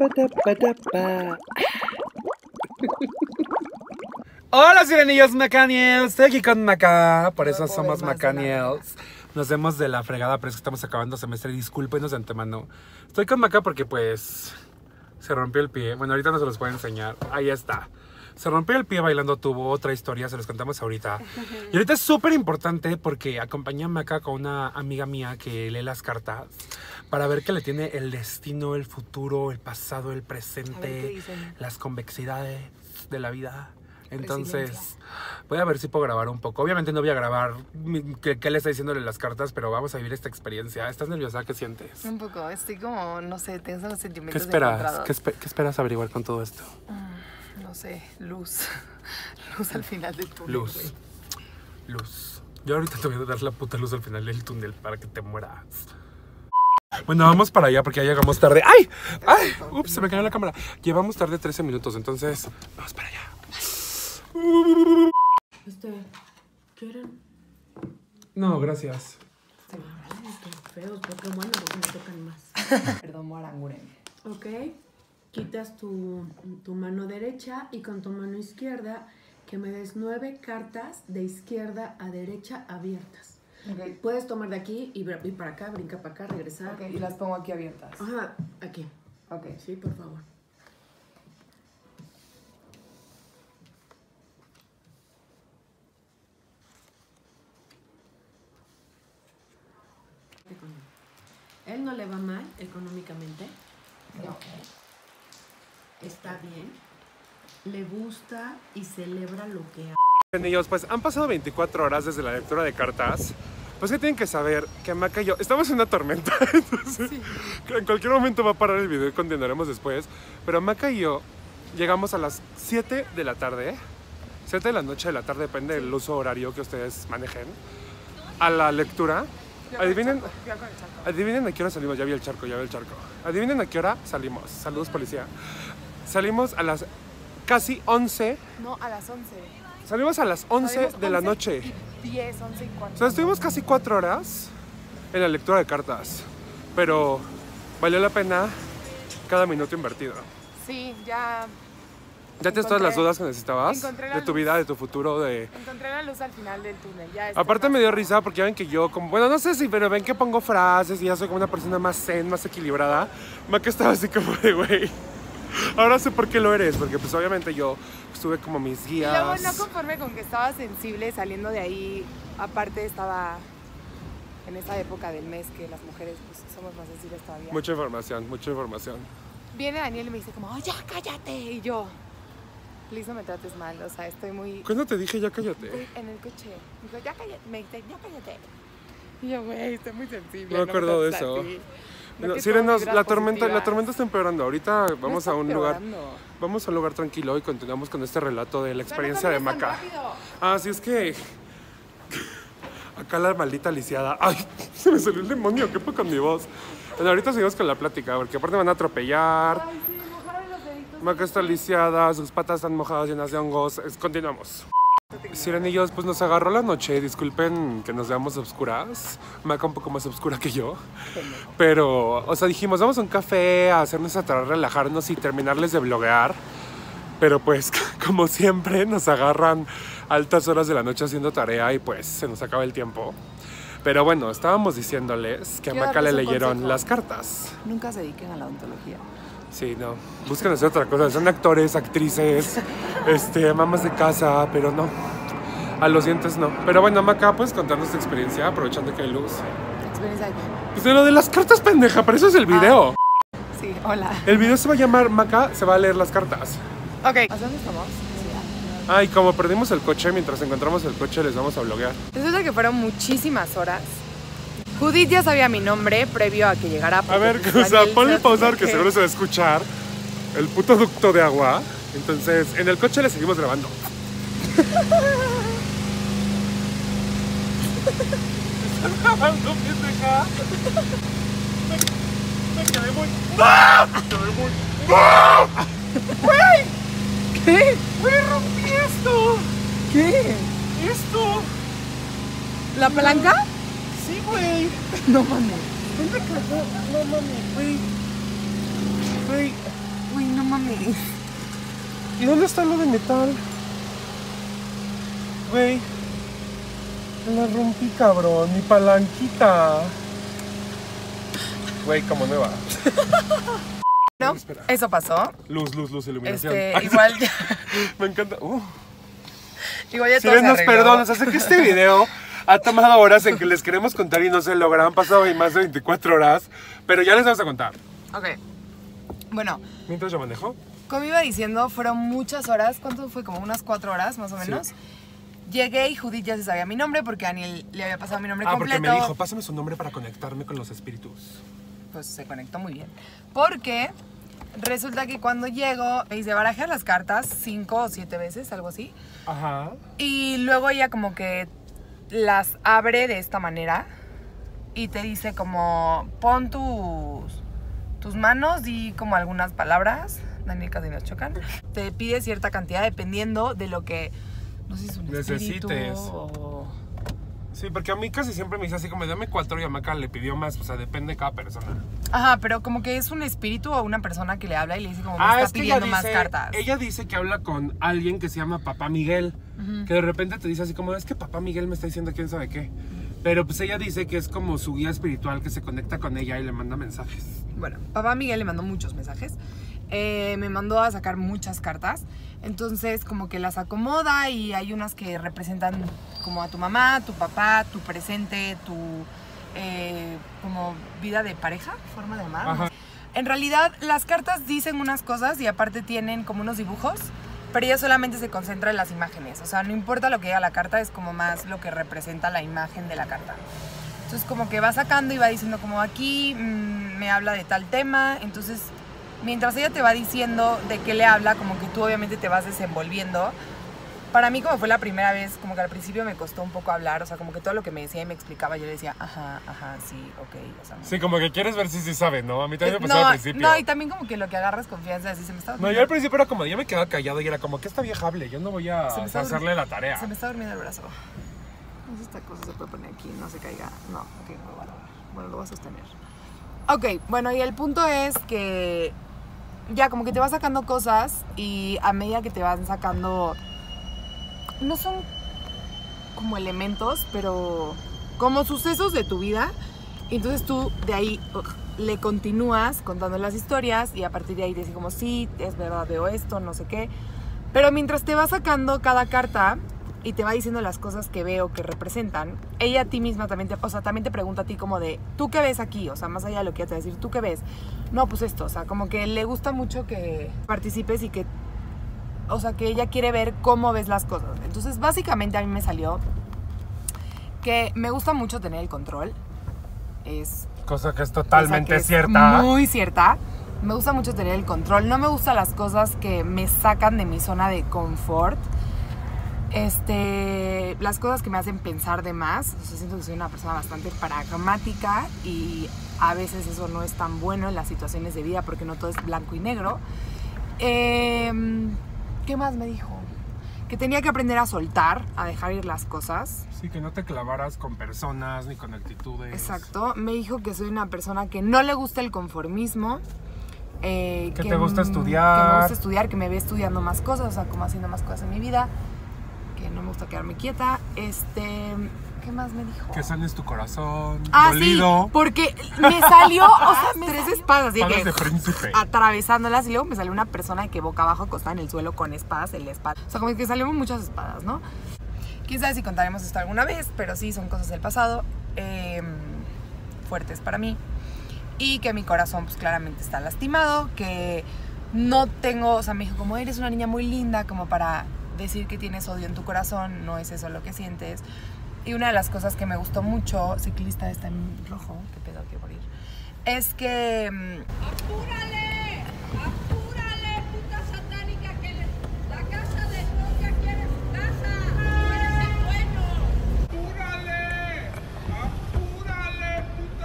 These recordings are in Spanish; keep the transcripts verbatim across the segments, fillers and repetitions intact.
Hola sirenillos Macaniels, estoy aquí con Maca, por eso somos Macaniels. Nos vemos de la fregada, pero es que estamos acabando semestre y discúlpenos de antemano. Estoy con Maca porque pues se rompió el pie, bueno ahorita no se los puedo enseñar, ahí está. Se rompió el pie bailando tubo, otra historia, se los contamos ahorita. Y ahorita es súper importante porque acompañé a Maca con una amiga mía que lee las cartas para ver qué le tiene el destino, el futuro, el pasado, el presente, las convexidades de la vida. Entonces, voy a ver si puedo grabar un poco. Obviamente no voy a grabar qué, qué le está diciéndole las cartas, pero vamos a vivir esta experiencia. ¿Estás nerviosa? ¿Qué sientes? Un poco, estoy como, no sé, tengo unos sentimientos ¿Qué esperas? encontrados. ¿Qué, espe- ¿Qué esperas averiguar con todo esto? Mm, no sé, luz. Luz al final del túnel. Luz. Güey. Luz. Yo ahorita te voy a dar la puta luz al final del túnel para que te mueras. Bueno, vamos para allá porque ya llegamos tarde. ¡Ay! ¡Ay! Ups, se me cayó la cámara. Llevamos tarde trece minutos, entonces vamos para allá. Este, ¿quieren? No, gracias. Sí, qué feos, pero qué bueno porque me tocan más. Perdón, Moranguren. Ok, quitas tu, tu mano derecha y con tu mano izquierda que me des nueve cartas de izquierda a derecha abiertas. Okay. Puedes tomar de aquí y ir para acá, brincar para acá, regresar. Ok, y las pongo aquí abiertas. Ajá, aquí. Ok. Sí, por favor. Él no le va mal económicamente. No. Está bien. Le gusta y celebra lo que hace. Niños, pues han pasado veinticuatro horas desde la lectura de cartas. Pues que tienen que saber que Maca y yo estamos en una tormenta, entonces sí. En cualquier momento va a parar el video y continuaremos después. Pero Maca y yo llegamos a las siete de la tarde, siete de la noche de la tarde, depende sí. del uso horario que ustedes manejen, a la lectura. Adivinen, adivinen a qué hora salimos. Ya vi el charco, ya vi el charco. Adivinen a qué hora salimos. Saludos, policía. Salimos a las casi once. No, a las once. Salimos a las once Salimos de la once noche. Y diez, once y cuatro. O sea, estuvimos casi cuatro horas en la lectura de cartas. Pero valió la pena cada minuto invertido. Sí, ya. ¿Ya tienes todas las dudas que necesitabas? Encontré la de tu luz. vida, de tu futuro, de... Encontré la luz al final del túnel. Ya Aparte me dio risa porque ya ven que yo, como, bueno, no sé si, pero ven que pongo frases y ya soy como una persona más zen, más equilibrada. Maca estaba así como de, güey, ahora sé por qué lo eres, porque pues obviamente yo estuve como mis guías. Y luego no conforme con que estaba sensible saliendo de ahí, aparte estaba en esa época del mes que las mujeres pues, somos más sensibles todavía. Mucha información, mucha información. Viene Daniel y me dice como, oh, ya cállate, y yo... Please, no me trates mal, o sea, estoy muy... ¿Cuándo te dije ya cállate? Estoy en el coche. Me dijo, ya cállate, me dice, ya cállate. Y yo, güey, estoy muy sensible. No me acuerdo de eso. No, Sirenos, la tormenta, la tormenta está empeorando. Ahorita vamos no a un empeorando. lugar... Vamos a un lugar tranquilo y continuamos con este relato de la experiencia de Maca. Ah, sí, es que... Acá la maldita lisiada. Ay, se me salió el demonio, qué poco con mi voz. Bueno, ahorita seguimos con la plática, porque aparte me van a atropellar. Ay, sí, mojaron los deditos. Maca está lisiada, sus patas están mojadas, llenas de hongos. Es, continuamos. Sirenillos, pues nos agarró la noche. Disculpen que nos veamos obscuras. Maca un poco más obscura que yo. Pero, o sea, dijimos, vamos a un café a hacernos atrás, relajarnos y terminarles de bloguear. Pero pues, como siempre, nos agarran a altas horas de la noche haciendo tarea y pues se nos acaba el tiempo. Pero bueno, estábamos diciéndoles que a Quiero Maca le darles un leyeron consejo. las cartas. Nunca se dediquen a la odontología. Sí, no. Buscan hacer otra cosa. Son actores, actrices, este, mamás de casa, pero no. A los dientes no. Pero bueno, Maca, ¿puedes contarnos tu experiencia aprovechando que hay luz? Experiencia de... Pues de lo de las cartas, pendeja, pero eso es el video. Ah, sí, hola. El video se va a llamar Maca, se va a leer las cartas. Ok. ¿A dónde estamos? Ah, y como perdimos el coche, mientras encontramos el coche les vamos a bloguear. Resulta que fueron muchísimas horas. Judith ya sabía mi nombre previo a que llegara. A ver, o sea, ponle pausar que seguro se va a escuchar el puto ducto de agua. Entonces, en el coche le seguimos grabando. ¿Estás grabando, pendeja? Me, me quedé muy... ¡Ah! Me quedé muy... ¡Ah! ¡Güey! ¿Qué? ¡Güey, rompí esto! ¿Qué? ¡Esto! ¿La palanca? Sí, güey. No mames. ¿Dónde cagó? No mames, güey. Güey. tenis. ¿Y dónde está lo de metal? Güey, la rompí, cabrón, mi palanquita. Güey, como nueva. No, eso pasó. Luz, luz, luz, iluminación. Este, Ay, igual ya. Me encanta. Uh. Igual ya todo Si se nos arregló. perdonan, sé que este video ha tomado horas en que les queremos contar y no se logra. Han pasado ahí más de veinticuatro horas, pero ya les vamos a contar. Ok. Bueno, Mientras yo manejo. como iba diciendo, fueron muchas horas. ¿Cuánto fue? Como unas cuatro horas más o menos. Sí. Llegué y Judith ya se sabía mi nombre porque Daniel le había pasado mi nombre Ah, completo. porque me dijo, pásame su nombre para conectarme con los espíritus. Pues se conectó muy bien. Porque resulta que cuando llego, me dice, baraja las cartas cinco o siete veces, algo así. Ajá. Y luego ella como que las abre de esta manera y te dice como, pon tus, tus manos y como algunas palabras. Daniel casi nos chocan. Te pide cierta cantidad dependiendo de lo que, no sé si es un espíritu Necesites. o... Sí, porque a mí casi siempre me dice así como, dame cuatro y a Maca le pidió más. O sea, depende de cada persona. Ajá, pero como que es un espíritu o una persona que le habla y le dice como, me Ah, está es que ella pidiendo más dice, cartas. ella dice que habla con alguien que se llama Papá Miguel. Ujú. Que de repente te dice así como, es que Papá Miguel me está diciendo quién sabe qué. Pero pues ella dice que es como su guía espiritual que se conecta con ella y le manda mensajes. Bueno, papá Miguel le mandó muchos mensajes. Eh, me mandó a sacar muchas cartas. Entonces como que las acomoda y hay unas que representan como a tu mamá, tu papá, tu presente, tu eh, como vida de pareja, forma de amar. Ajá. En realidad las cartas dicen unas cosas y aparte tienen como unos dibujos, pero ella solamente se concentra en las imágenes. O sea, no importa lo que diga la carta, es como más lo que representa la imagen de la carta. Entonces como que va sacando y va diciendo como aquí mmm, me habla de tal tema. Entonces mientras ella te va diciendo de qué le habla, como que tú obviamente te vas desenvolviendo. Para mí como fue la primera vez, como que al principio me costó un poco hablar. O sea, como que todo lo que me decía y me explicaba yo le decía, ajá, ajá, sí, ok. O sea, Sí, como que quieres ver si sí sabe, ¿no? A mí también eh, me pasaba no, al principio. no, y también como que lo que agarras confianza, así se me estaba No, yo al principio era como, yo me quedaba callado y era como, que esta vieja hable, yo no voy a Se me está hacerle la tarea. Se me está durmiendo el brazo. No sé si esta cosa se puede poner aquí, no se caiga. No, ok, no, bueno, bueno, lo voy a sostener. Ok, bueno, y el punto es que ya como que te va sacando cosas y a medida que te van sacando, no son como elementos, pero como sucesos de tu vida. Y entonces tú de ahí ugh, le continúas contando las historias y a partir de ahí te dice como, sí, es verdad, veo esto, no sé qué. Pero mientras te va sacando cada carta y te va diciendo las cosas que veo que representan, ella a ti misma también te, o sea, también te pregunta a ti como de, ¿tú qué ves aquí? O sea, más allá de lo que ella te va a decir, ¿tú qué ves? No, pues esto, o sea, como que le gusta mucho que participes y que, o sea, que ella quiere ver cómo ves las cosas. Entonces, básicamente a mí me salió que me gusta mucho tener el control. Es Cosa que es cosa totalmente que es cierta. muy cierta. Me gusta mucho tener el control. No me gustan las cosas que me sacan de mi zona de confort. Este, las cosas que me hacen pensar de más. O sea, siento que soy una persona bastante pragmática y a veces eso no es tan bueno en las situaciones de vida porque no todo es blanco y negro. Eh, ¿Qué más me dijo? Que tenía que aprender a soltar, a dejar ir las cosas. Sí, que no te clavaras con personas ni con actitudes. Exacto. Me dijo que soy una persona que no le gusta el conformismo. Eh, Que te gusta estudiar. Que me gusta estudiar, que me ve estudiando más cosas, o sea, como haciendo más cosas en mi vida. Que no me gusta quedarme quieta. Este, ¿qué más me dijo? Que sanes tu corazón. Ah, dolido. sí, porque me salió, o sea, tres espadas, así Espadas que de príncipe. atravesándolas y luego me salió una persona que boca abajo acostada en el suelo con espadas en la espada. O sea, como que salieron muchas espadas, ¿no? Quién sabe si contaremos esto alguna vez, pero sí, son cosas del pasado, eh, fuertes para mí. Y que mi corazón, pues claramente está lastimado, que no tengo, o sea, me dijo, como eres una niña muy linda, como para decir que tienes odio en tu corazón, no es eso lo que sientes. Y una de las cosas que me gustó mucho, ciclista está en rojo, qué pedo, quiero morir, es que... ¡Apúrale! ¡Apúrale, puta satánica! Que le- la casa de novia quiere su casa. ¡Tú eres el bueno! ¡Apúrale! ¡Apúrale,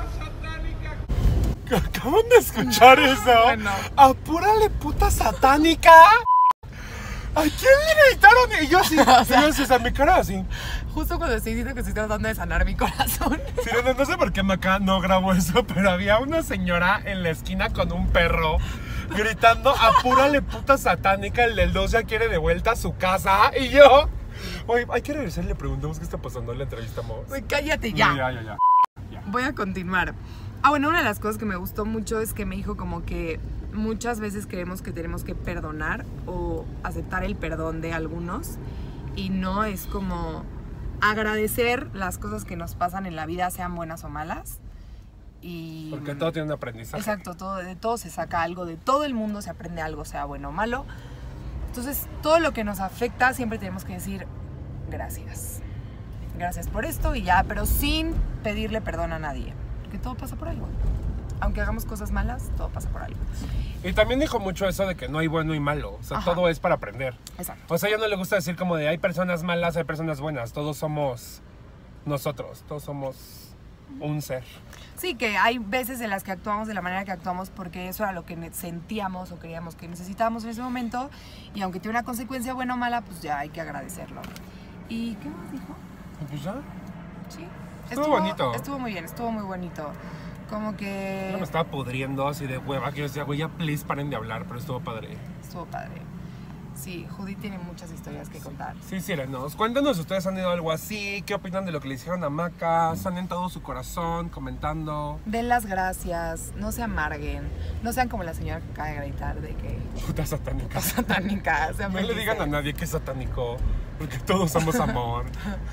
puta satánica! ¿Acaban de escuchar eso? Bueno. ¡Apúrale, puta satánica! ¿A quién le gritaron? Y yo así, O sea- yo así, o sea, mi cara así. Justo cuando estoy diciendo que estoy tratando de sanar mi corazón. Sí, no, no sé por qué Maca no grabó eso, pero había una señora en la esquina con un perro gritando, apúrale puta satánica, el del dos ya quiere de vuelta a su casa. Y yo, oye, hay que regresar y le preguntamos qué está pasando, le entrevistamos. Uy, cállate ya. Ya, ya, ya. Voy a continuar. Ah, bueno, una de las cosas que me gustó mucho es que me dijo como que muchas veces creemos que tenemos que perdonar o aceptar el perdón de algunos y no es como agradecer las cosas que nos pasan en la vida, sean buenas o malas. Y Porque todo tiene un aprendizaje. exacto, todo, de todo se saca algo, de todo el mundo se aprende algo, sea bueno o malo. Entonces, todo lo que nos afecta siempre tenemos que decir gracias. Gracias por esto y ya, pero sin pedirle perdón a nadie. Porque todo pasa por algo. Aunque hagamos cosas malas, todo pasa por algo. Y también dijo mucho eso de que no hay bueno y malo. O sea, Ajá. todo es para aprender. Exacto. O sea, a ella no le gusta decir como de hay personas malas, hay personas buenas. Todos somos nosotros. Todos somos un ser. Sí, que hay veces en las que actuamos de la manera que actuamos porque eso era lo que ne- sentíamos o creíamos que necesitábamos en ese momento. Y aunque tiene una consecuencia buena o mala, pues ya hay que agradecerlo. ¿Y qué más dijo? Pues ya. Sí. Estuvo bonito. Estuvo muy bien, estuvo muy bonito. Como que... Yo me estaba pudriendo así de hueva. Que yo decía, güey, ya please paren de hablar. Pero estuvo padre. Estuvo padre. Sí, Judy tiene muchas historias que contar. Sí, sírenos. Cuéntanos si ustedes han ido a algo así. ¿Qué opinan de lo que le hicieron a Maca? ¿Están en todo su corazón comentando? Den las gracias, no se amarguen, no sean como la señora que acaba de gritar de que Puta satánica. satánica. sean No le felices. digan a nadie que es satánico. Porque todos somos amor.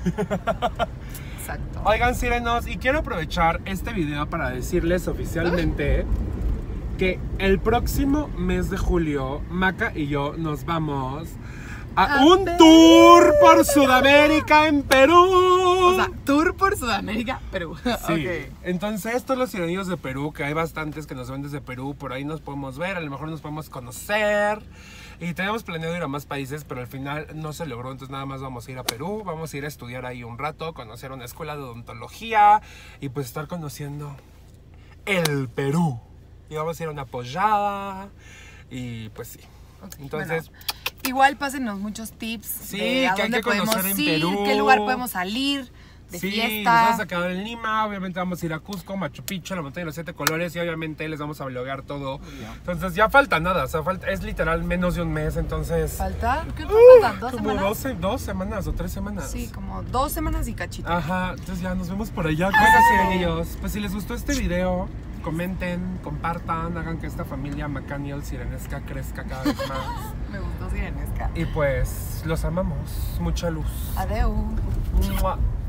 Exacto. Oigan, sírenos, y quiero aprovechar este video para decirles oficialmente que el próximo mes de julio, Maca y yo nos vamos a A un Perú. tour por Sudamérica en Perú. O sea, tour por Sudamérica, Perú. Sí, Ok. entonces todos los ciudadanos de Perú, que hay bastantes que nos ven desde Perú, por ahí nos podemos ver, a lo mejor nos podemos conocer. Y teníamos planeado ir a más países, pero al final no se logró, entonces nada más vamos a ir a Perú, vamos a ir a estudiar ahí un rato, conocer una escuela de odontología y pues estar conociendo el Perú. Y vamos a ir a una pollada y pues sí. Entonces, Bueno, igual pásenos muchos tips Sí, de a que hay dónde que conocer podemos en ir, Perú. qué lugar podemos salir de sí, fiesta. nos vamos a quedar en Lima, obviamente vamos a ir a Cusco, Machu Picchu, la montaña de los siete colores y obviamente les vamos a vloguear todo. Entonces ya falta nada, o sea, falta, es literal menos de un mes, entonces... ¿Falta? ¿Qué nos Uh, faltan? ¿Dos como semanas? doce, dos semanas o tres semanas. Sí, como dos semanas y cachito. Ajá, entonces ya nos vemos por allá. Bueno, sirenillos, pues si les gustó este video, comenten, compartan, hagan que esta familia Macaniel Sirenesca crezca cada vez más. Me gustó Sirenesca. Y pues los amamos, mucha luz. Adeu. Mua.